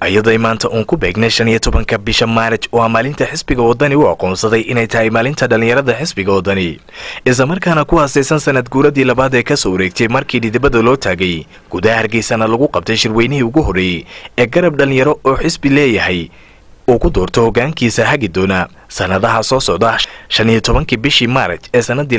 ayadoo maanta uun ku beegnay 15 bisha Maarch oo maalinta xisbiga wadani uu aqoonsaday inay tahay maalinta dhalinyarada xisbiga wadani isla markaana ku aasaysan sanad guuradii labaad ee ka soo wareegtay markii dibadda loo taagay gudaha Hargeysana lagu qabtay shirweynihii ugu horeeyay ee garab dhalinyaro oo xisbi leeyahay oo ku doorto hoggaankiisa hagi doona sanadaha soo socda 15 bishii Maarch ee sanadii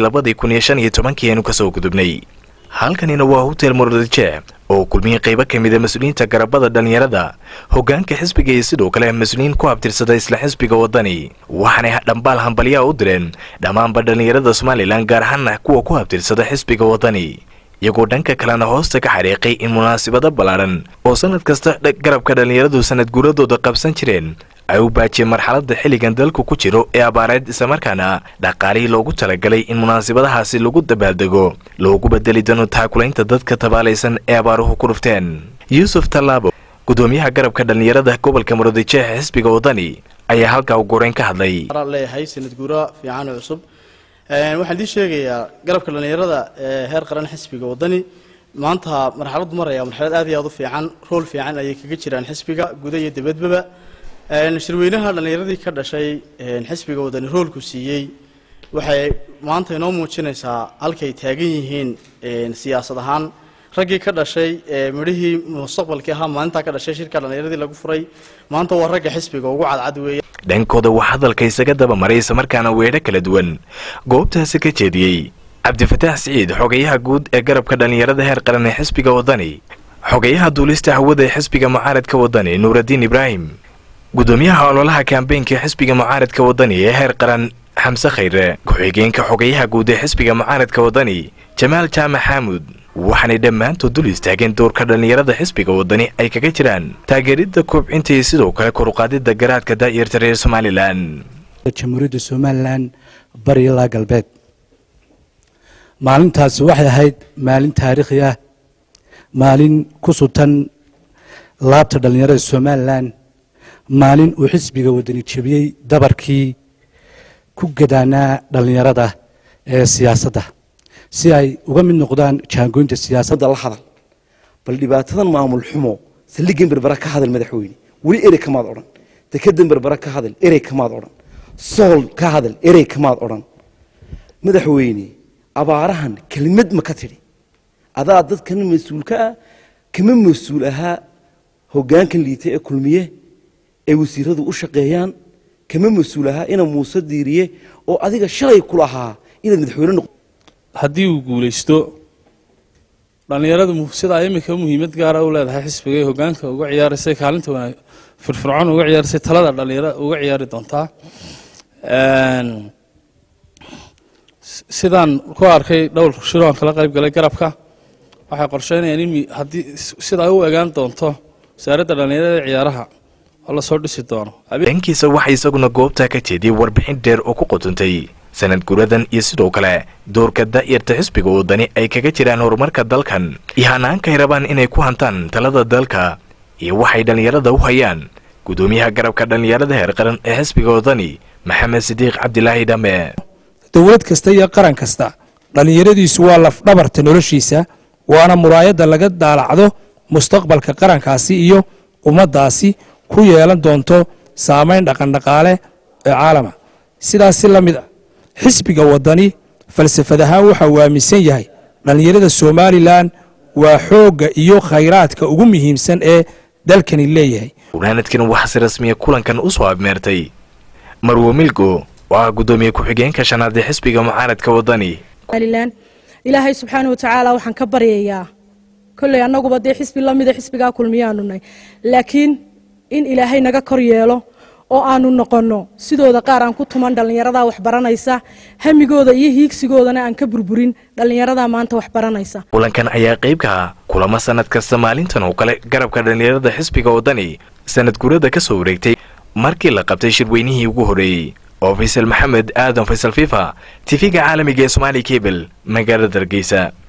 2015 aynu ka soo gudubnay halkanina waa hotel Muradje oo kulmiye qayb ka mid ah mas'uuliyiinta garabada dhalinyarada hoggaanka xisbiga iyo sidoo kale mas'uuliyiin ku abtirsada isla xisbiga wadani waxaana dhambaal hambaliya u direen dhammaan dhalinyarada Soomaaliland gaar ahaan kuwa ku abtirsada xisbiga wadani iyagoo dhanka kalena hoosta ka xariiqay in munaasabada balaaran oo sanad kasta garabka dhalinyaradu sanad guuradooda qabsan jireen ay u baajiyeen marxaladda xilligan dalku ku jiro ee abaareed isla markaana dhaqaalihii loogu talagalay in munaasabadahaasi lagu dabaaldego loogu bedeli doono taakulaynta dadka tabaalaysan ee abaaruhu ku dhufteen Yuusuf Talaabo gudoomiyaha garabka dhalinyarada gobolka Muradje ee xisbiga wadani ayaa halka ugu horeyn ka hadlay leeyahay sanad guura fiican oo cusub waxaan idin sheegayaa garabka dhalinyarada heer qaran xisbiga wadani maanta marxaladdu maraya marxalad aad iyo aad u fiican rool fiican ayay kaga jiraan xisbiga gudaha iyo dibadba shirweynaha dhalinyaradii ka dhashay xisbiga wadani roolku siiyay waxay maanta inoo muujinaysaa halkay taagan yihiin siyaasad ahaan raggii ka dhashay midhihii mustaqbalkii ahaa maalinta ka dhashay shirka dhalinyaradii lagu furay maanta waa ragga xisbiga ugu cadcad weeye dhankooda wax hadalka isaga daba maray isla markaana weedho kala duwan goobtaasi ka jeediyay Cabdifataax Saciid xogayaha guud ee garabka dhalinyarada heer qaran ee xisbiga wadani xogayaha duulista hawada ee xisbiga mucaaradka wadani Nuuraddiin Ibraahim gudoomiyaha ololaha campaign-ka xisbiga mucaaradka wadani ee heer qaran Xamse Khayre ku-xigeenka xogayaha guud ee xisbiga mucaaradka wadani Jamaal Jaamac Xamuud waxaanay dhammaantood dul istaageen doorka dhalinyarada xisbiga wadani ay kaga jiraan taageeridda kobcinta iyo sidoo kale kor u qaadidda garaadka daa'irta reer Soomaaliland jamhuuriyadda Soomaaliland bari ilaa galbeed maalintaas waxay ahayd maalin taariikhi ah maalin ku sutan laabta dhalinyarada Soomaaliland maalin uu xisbiga wadani jabiyay dabarkii ku gadaanaa dhalinyarada ee siyaasadda si ay uga mid noqdaan jaangoynta siyaasadda la hadal bal dhibaatadan maamul xumo saligan berbera ka hadal madaxweyne wali erey kamaad oran dekedan berbera ka hadal erey kamaad oran sool ka hadal erey kamaad oran madaxweyne abaarahan kelmad ma ka tiri adaa dadkan mas'uulka kama mas'uul aha hoggaankan liitay ee kulmiye ee wasiiradu u shaqeeyaan kama mas'uul aha ina Muuse Diiriye oo adiga shalay ku lahaa inaad madaxweyne haddii uu guuleysto dhalinyaradu sida ay imika muhiimad gaar ah u leedahay xisbiga ee hoggaanka uga ciyaaraysa kaalinta firfircoon uga ciyaaraysa talada dhalinyarada uga ciyaari doontaa sidaan ku arkay dhowr shiroo kala qayb galay garabka waxay qorsheynayaan in haddii sida ay u eegaan doonto wasaaradda dhalinyarada ciyaaraha la soo dhisi doono dhankiisa waxa isaguna goobta ka jeediyay warbixin dheer oo ku qotantay sanad guuradan iyo sidoo kale doorka daa'irta xisbiga wadani ay kaga jiraan horumarka dalkan iyo hanaanka ay rabaan inay ku hantaan talada dalka iyo waxay dhalinyarada u hayaan gudoomiyaha garabka dhalinyarada heer qaran ee xisbiga wadani Maxamed Sidiiq Cabdilaahi Dhame dawlad kasta iyo qaran kasta dhalinyaradiisu waa laf dhabarta noloshiisa waana muraayada laga daalacdo mustaqbalka qarankaasi iyo ummadaasi ku yeelan doonto saameyn dhaqan dhaqaale ee caalama sidaas la mid ah xisbiga wadani falsafadaha waxa uu aaminsan yahay dhalinyarada Soomaaliland waa xooga iyo khayraadka ugu muhiimsan ee dalkani leeyahay wanaanadkan waxa si rasmi ah kulankan u soo abmeertay Marwo Milgo waa gudoomiye ku-xigeenka shanaad ee xisbiga mucaaradka wadani Soomaaliland ilaahay subxaanahu wa ta'aala waxaan ka baryayaa kulli anaguba dee xisbi la mid ah xisbiga kulmiyaanunay laakiin in ilaahay naga kor yeelo oo aanu noqono sidooda qaar aan ku tuman dhalinyarada wax baranaysa hamigooda iyo hiigsigoodana aan ka burburin dhalinyarada maanta wax baranaysa kulankan ayaa qayb ka ah kulamo sanad kasta maalintan oo kale garabka dhalinyarada xisbiga wadani sanad guurada ka soo wareegtay markii la qabtay shirweynihii ugu horeeyay oo Faisal Maxamed Aadan Faisal FIFA TV-ga caalamiga ee Somali Cable magaalada Hargeysa.